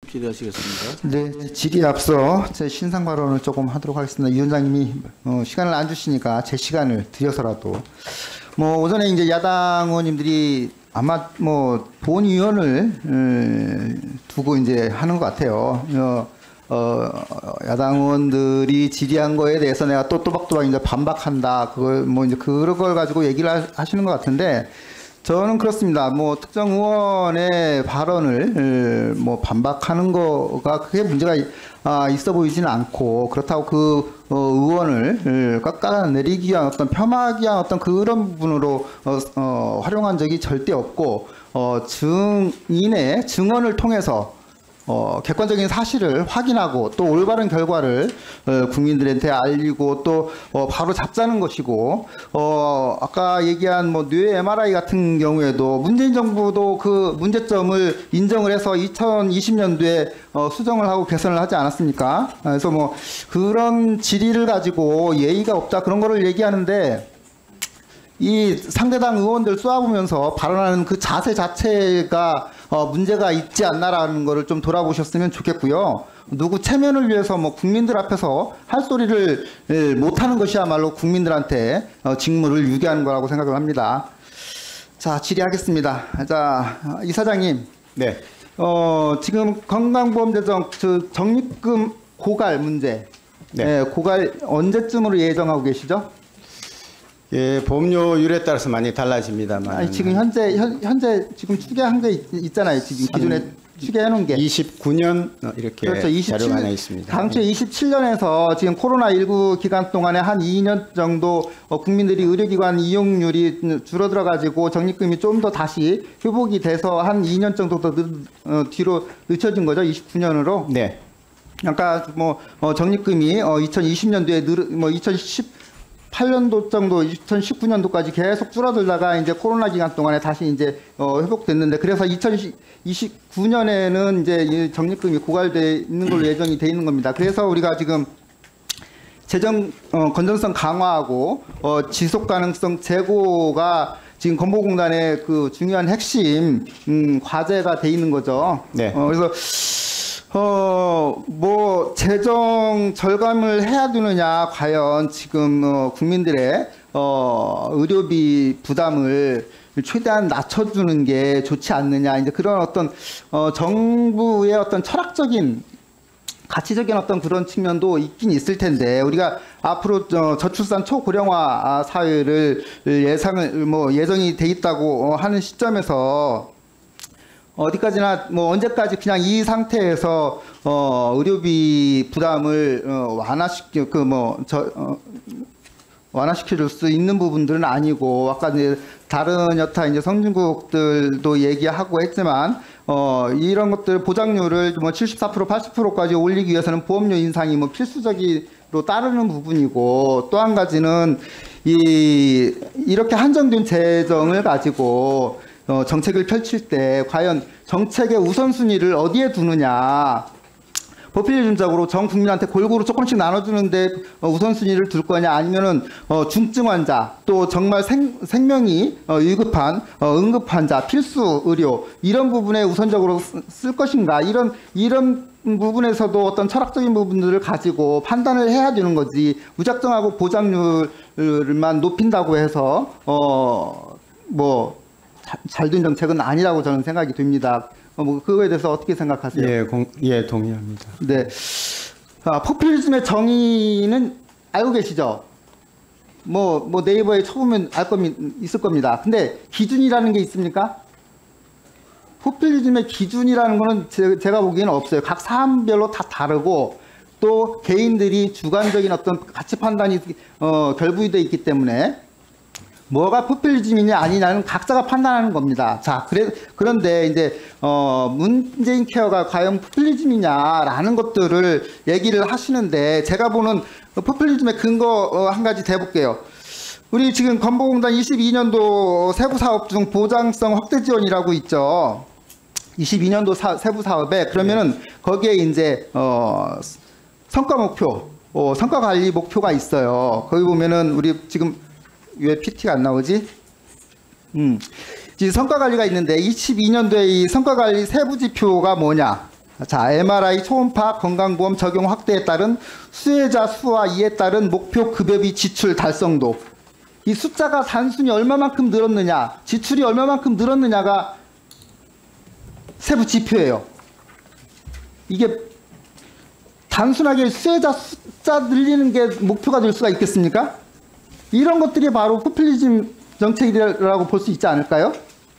필요하시겠습니다. 네, 질의에 앞서 제 신상 발언을 조금 하도록 하겠습니다. 위원장님이 시간을 안 주시니까 제 시간을 드려서라도 오전에 이제 야당 의원님들이 아마 본위원을 두고 이제 하는 것 같아요. 야당 의원들이 질의한 거에 대해서 내가 또 또박또박 이제 반박한다. 그걸 이제 그런 걸 가지고 얘기를 하시는 것 같은데. 저는 그렇습니다. 특정 의원의 발언을 반박하는 거가 크게 문제가 있어 보이지는 않고, 그렇다고 그 의원을 깎아내리기 위한 어떤 폄하하기 위한 어떤 그런 부분으로 활용한 적이 절대 없고, 증인의 증언을 통해서 객관적인 사실을 확인하고 또 올바른 결과를 국민들한테 알리고 또 바로 잡자는 것이고, 아까 얘기한 뇌 MRI 같은 경우에도 문재인 정부도 그 문제점을 인정을 해서 2020년도에 수정을 하고 개선을 하지 않았습니까? 그래서 그런 질의를 가지고 예의가 없다 그런 거를 얘기하는데, 이 상대당 의원들 쏘아보면서 발언하는 그 자세 자체가 문제가 있지 않나라는 거를 좀 돌아보셨으면 좋겠고요. 누구 체면을 위해서 국민들 앞에서 할 소리를 못하는 것이야말로 국민들한테 직무를 유기하는 거라고 생각을 합니다. 자, 질의하겠습니다. 자, 이사장님. 네. 지금 건강보험재정 적립금 고갈 문제. 네. 고갈 언제쯤으로 예정하고 계시죠? 예, 보험료율에 따라서 많이 달라집니다만. 아니, 지금 현재 지금 추계한 게 있잖아요. 지금 기존에 추계해 놓은 게 29년 이렇게 그렇죠. 자료가 하나 있습니다. 당초 27년에서 지금 코로나19 기간 동안에 한 2년 정도 국민들이 의료기관 이용률이 줄어들어 가지고 적립금이 좀 더 다시 회복이 돼서 한 2년 정도 더 뒤로 늦춰진 거죠. 29년으로. 네. 아까 적립금이 2020년도에 2018년도 정도, 2019년도까지 계속 줄어들다가 이제 코로나 기간 동안에 다시 이제 회복됐는데, 그래서 2029년에는 이제 이 적립금이 고갈돼 있는 걸로 예정이 돼 있는 겁니다. 그래서 우리가 지금 재정 건전성 강화하고 지속 가능성 제고가 지금 건보공단의 그 중요한 핵심 과제가 돼 있는 거죠. 네. 그래서 재정 절감을 해야 되느냐, 과연 지금 국민들의 의료비 부담을 최대한 낮춰주는 게 좋지 않느냐, 이제 그런 어떤 정부의 어떤 철학적인 가치적인 어떤 그런 측면도 있긴 있을 텐데, 우리가 앞으로 저출산 초고령화 사회를 예정이 돼 있다고 하는 시점에서 어디까지나 언제까지 그냥 이 상태에서 의료비 부담을 완화시켜줄 수 있는 부분들은 아니고, 아까 이제 다른 여타 이제 선진국들도 얘기하고 했지만 이런 것들 보장률을 74% 80%까지 올리기 위해서는 보험료 인상이 필수적으로 따르는 부분이고, 또 한 가지는 이렇게 한정된 재정을 가지고 정책을 펼칠 때 과연 정책의 우선순위를 어디에 두느냐, 포퓰리즘적으로 전 국민한테 골고루 조금씩 나눠주는데 우선순위를 둘 거냐, 아니면은 중증 환자, 또 정말 생명이 위급한 응급 환자, 필수 의료, 이런 부분에 우선적으로 쓸 것인가, 이런 부분에서도 어떤 철학적인 부분들을 가지고 판단을 해야 되는 거지, 무작정하고 보장률만 높인다고 해서 잘된 정책은 아니라고 저는 생각이 듭니다. 그거에 대해서 어떻게 생각하세요? 예, 동의합니다. 네. 포퓰리즘의 정의는 알고 계시죠? 네이버에 쳐보면 있을 겁니다. 근데 기준이라는 게 있습니까? 포퓰리즘의 기준이라는 거는 제가 보기에는 없어요. 각 사안별로 다 다르고, 또 개인들이 주관적인 어떤 가치 판단이 결부되어 있기 때문에 뭐가 포퓰리즘이냐 아니냐는 각자가 판단하는 겁니다. 자, 그런데 이제 문재인 케어가 과연 포퓰리즘이냐라는 것들을 얘기를 하시는데, 제가 보는 포퓰리즘의 근거 한 가지 대볼게요. 우리 지금 건보공단 22년도 세부 사업 중 보장성 확대 지원이라고 있죠. 22년도 세부 사업에 그러면은 거기에 이제 성과 목표, 성과 관리 목표가 있어요. 거기 보면은 우리 지금 왜 PT가 안 나오지? 지금 성과 관리가 있는데 22년도에 이 성과 관리 세부 지표가 뭐냐? 자, MRI 초음파 건강보험 적용 확대에 따른 수혜자 수와 이에 따른 목표 급여비 지출 달성도. 이 숫자가 단순히 얼마만큼 늘었느냐, 지출이 얼마만큼 늘었느냐가 세부 지표예요. 이게 단순하게 수혜자 숫자 늘리는 게 목표가 될 수가 있겠습니까? 이런 것들이 바로 포퓰리즘 정책이라고 볼 수 있지 않을까요?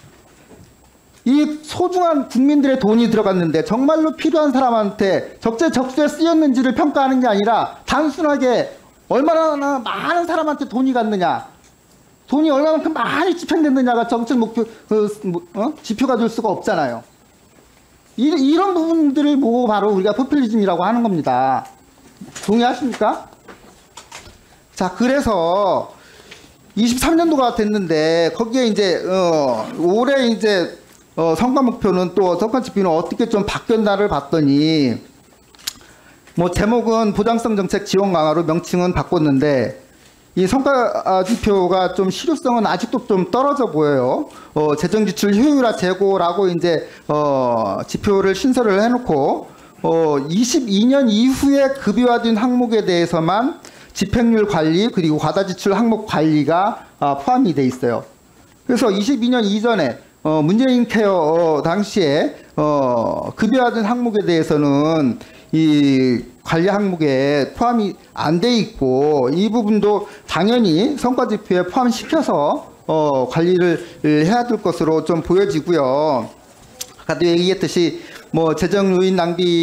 이 소중한 국민들의 돈이 들어갔는데 정말로 필요한 사람한테 적재적소에 쓰였는지를 평가하는 게 아니라 단순하게 얼마나 많은 사람한테 돈이 갔느냐, 돈이 얼마만큼 많이 집행됐느냐가 정책 목표 지표가 될 수가 없잖아요. 이런 부분들을 보고 바로 우리가 포퓰리즘이라고 하는 겁니다. 동의하십니까? 자, 그래서 23년도가 됐는데 거기에 이제 올해 이제 성과 목표는 또 성과 지표는 어떻게 좀 바뀌었나를 봤더니 뭐 제목은 보장성 정책 지원 강화로 명칭은 바꿨는데 이 성과 지표가 좀 실효성은 아직도 좀 떨어져 보여요. 재정 지출 효율화 제고라고 이제 지표를 신설을 해놓고 22년 이후에 급여화된 항목에 대해서만 집행률 관리 그리고 과다 지출 항목 관리가 포함이 돼 있어요. 그래서 22년 이전에 문재인 케어 당시에 급여화된 항목에 대해서는 이 관리 항목에 포함이 안 돼 있고 이 부분도 당연히 성과 지표에 포함시켜서 관리를 해야 될 것으로 좀 보여지고요. 아까도 얘기했듯이 뭐 재정 요인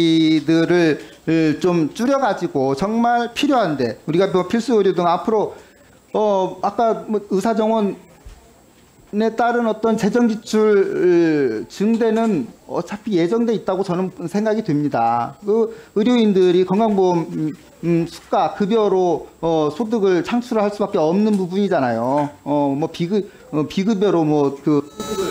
낭비들을 좀 줄여가지고 정말 필요한데 우리가 뭐 필수 의료 등 앞으로 아까 뭐 의사 정원에 따른 어떤 재정 지출 증대는 어차피 예정돼 있다고 저는 생각이 됩니다. 그 의료인들이 건강보험 수가 급여로 소득을 창출할 수밖에 없는 부분이잖아요. 뭐 비급여로 뭐 그 소득을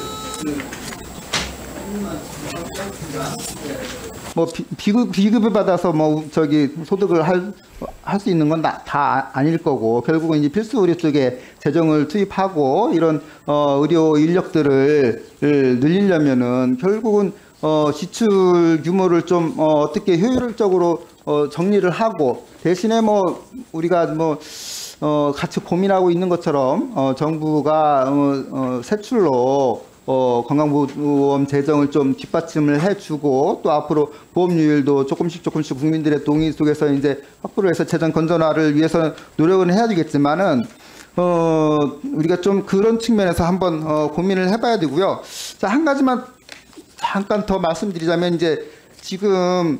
뭐 비급여 받아서 뭐 저기 소득을 할 수 있는 건 다 아닐 거고 결국은 이제 필수 의료 쪽에 재정을 투입하고 이런 의료 인력들을 늘리려면은 결국은 지출 규모를 좀 어떻게 효율적으로 정리를 하고 대신에 뭐 우리가 뭐 같이 고민하고 있는 것처럼 정부가 세출로 건강보험 재정을 좀 뒷받침을 해주고 또 앞으로 보험료율도 조금씩 국민들의 동의 속에서 이제 확보를 해서 재정 건전화를 위해서 노력은 해야 되겠지만은 우리가 좀 그런 측면에서 한번 고민을 해봐야 되고요. 자, 한 가지만 잠깐 더 말씀드리자면 이제 지금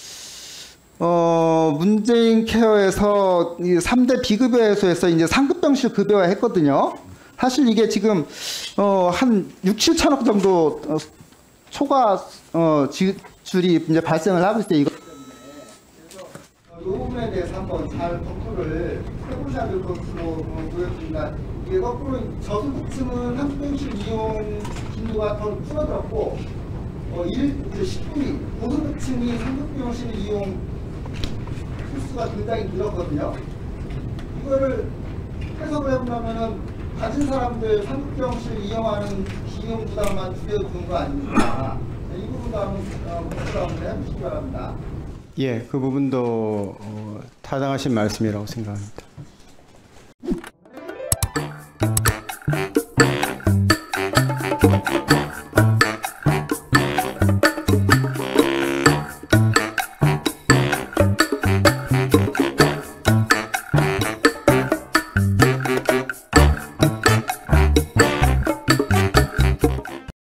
문재인 케어에서 이 3대 비급여에서에서 이제 상급병실 급여화 했거든요. 사실 이게 지금 한 6, 7천억 정도 초과 지출이 이제 발생을 하고 있을 때 이거 때문에 그래서 이 부분에 대해서 한번 잘 검토를 해보셔야 될 것으로 보여집니다. 이게 거꾸로 저소득층은 상급병실 이용 빈도가 더 줄어들었고 10분위 고소득층이 상급병실 이용 횟수가 굉장히 늘었거든요. 이거를 해석을 해보려면은 가진 사람들 상급병실 이용하는 비용 부담만 줄여주는 거 아닙니까? 이 부분도 한번 검토를 해보시기 바랍니다. 예, 그 부분도 타당하신 말씀이라고 생각합니다.